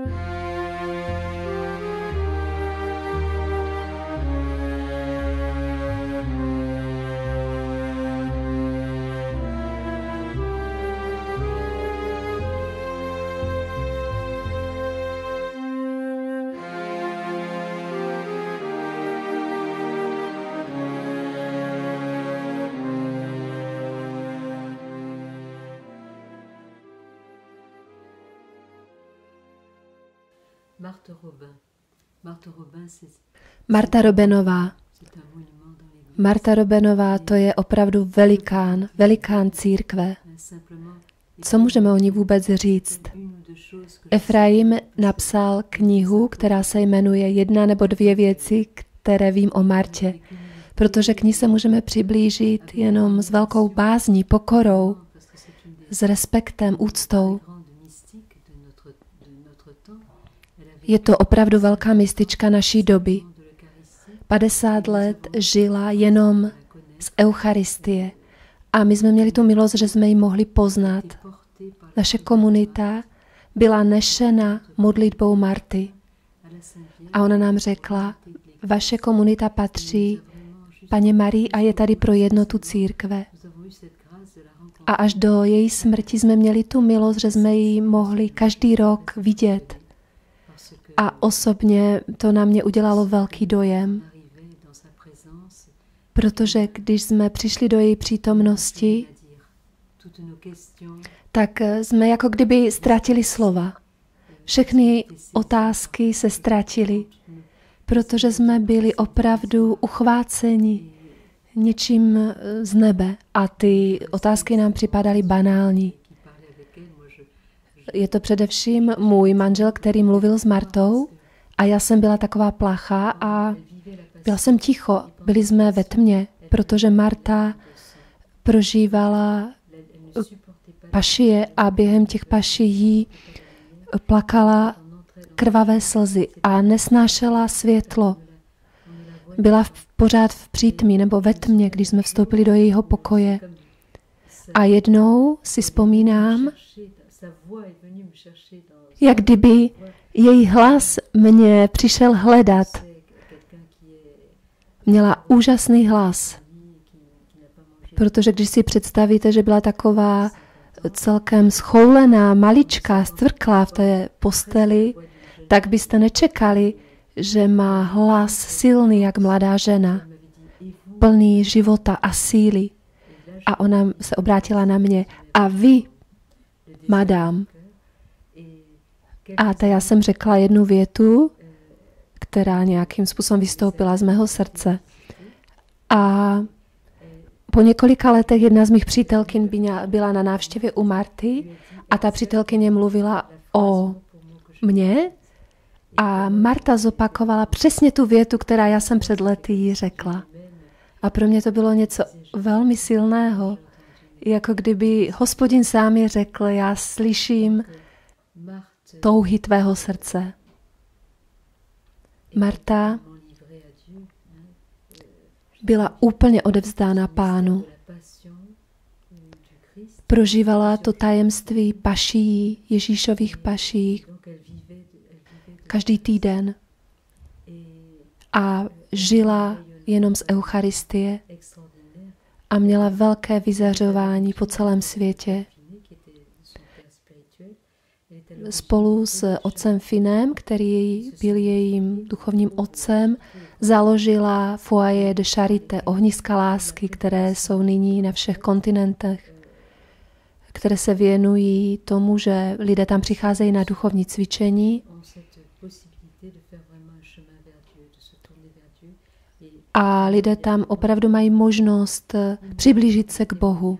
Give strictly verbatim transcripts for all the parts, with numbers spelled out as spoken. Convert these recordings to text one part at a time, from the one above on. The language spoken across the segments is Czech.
Marta Robenová. Marta Robenová, to je opravdu velikán, velikán církve. Co můžeme o ní vůbec říct? Efraim napsal knihu, která se jmenuje Jedna nebo dvě věci, které vím o Martě. Protože k ní se můžeme přiblížit jenom s velkou bázní, pokorou, s respektem, úctou. Je to opravdu velká mistička naší doby. padesát let žila jenom z Eucharistie. A my jsme měli tu milost, že jsme ji mohli poznat. Naše komunita byla nešena modlitbou Marty. A ona nám řekla, vaše komunita patří Paně Marii a je tady pro jednotu církve. A až do její smrti jsme měli tu milost, že jsme ji mohli každý rok vidět. A osobně to na mě udělalo velký dojem, protože když jsme přišli do její přítomnosti, tak jsme jako kdyby ztratili slova. Všechny otázky se ztratily, protože jsme byli opravdu uchváceni něčím z nebe a ty otázky nám připadaly banální. Je to především můj manžel, který mluvil s Martou a já jsem byla taková placha a byla jsem ticho. Byli jsme ve tmě, protože Marta prožívala pašie a během těch pašií plakala krvavé slzy a nesnášela světlo. Byla v, pořád v přítmí nebo ve tmě, když jsme vstoupili do jejího pokoje. A jednou si vzpomínám, jak kdyby její hlas mě přišel hledat. Měla úžasný hlas, protože když si představíte, že byla taková celkem schoulená, maličká, stvrklá v té posteli, tak byste nečekali, že má hlas silný jak mladá žena, plný života a síly. A ona se obrátila na mě. A vy, madam. A ta já jsem řekla jednu větu, která nějakým způsobem vystoupila z mého srdce. A po několika letech jedna z mých přítelkyň byla na návštěvě u Marty a ta přítelkyně mluvila o mně a Marta zopakovala přesně tu větu, která já jsem před lety jí řekla. A pro mě to bylo něco velmi silného, jako kdyby Hospodin sám je řekl, já slyším touhy tvého srdce. Marta byla úplně odevzdána Pánu. Prožívala to tajemství paší, Ježíšových paší, každý týden. A žila jenom z Eucharistie a měla velké vyzařování po celém světě. Spolu s otcem Finem, který byl jejím duchovním otcem, založila Foyer de Charité, ohniska lásky, které jsou nyní na všech kontinentech, které se věnují tomu, že lidé tam přicházejí na duchovní cvičení a lidé tam opravdu mají možnost přiblížit se k Bohu.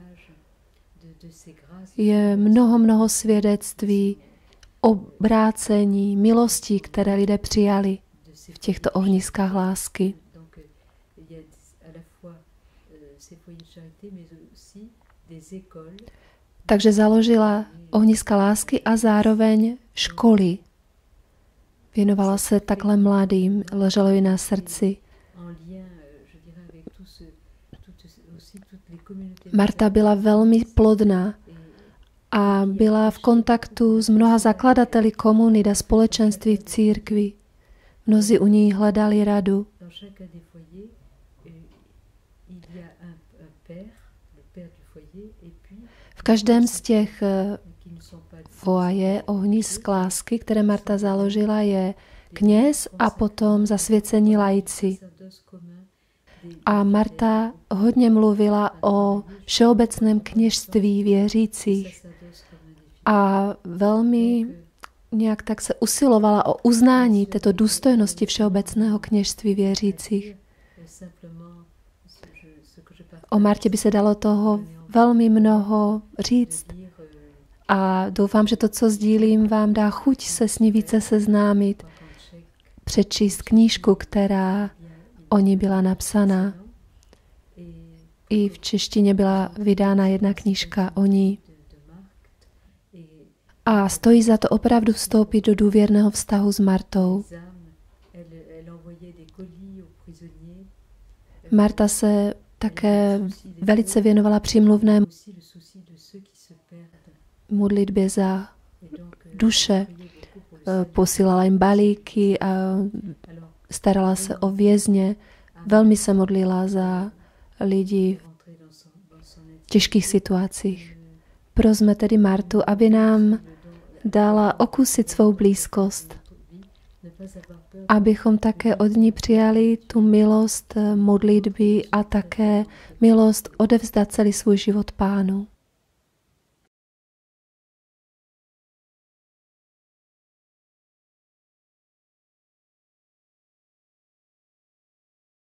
Je mnoho, mnoho svědectví obrácení, milostí, které lidé přijali v těchto ohniskách lásky. Takže založila ohniska lásky a zároveň školy. Věnovala se takhle mladým, leželo jí na srdci. Marta byla velmi plodná a byla v kontaktu s mnoha zakladateli komunit a společenství v církvi. Mnozí u ní hledali radu. V každém z těch foaje, ohnisk lásky, které Marta založila, je kněz a potom zasvěcení laici. A Marta hodně mluvila o všeobecném kněžství věřících a velmi nějak tak se usilovala o uznání této důstojnosti všeobecného kněžství věřících. O Martě by se dalo toho velmi mnoho říct a doufám, že to, co sdílím, vám dá chuť se s ní více seznámit, přečíst knížku, která o ní byla napsaná. I v češtině byla vydána jedna knížka o ní. A stojí za to opravdu vstoupit do důvěrného vztahu s Martou. Marta se také velice věnovala přímluvné modlitbě za duše. Posílala jim balíky a starala se o vězně. Velmi se modlila za lidi v těžkých situacích. Prosme tedy Martu, aby nám dala okusit svou blízkost, abychom také od ní přijali tu milost modlitby a také milost odevzdat celý svůj život Pánu.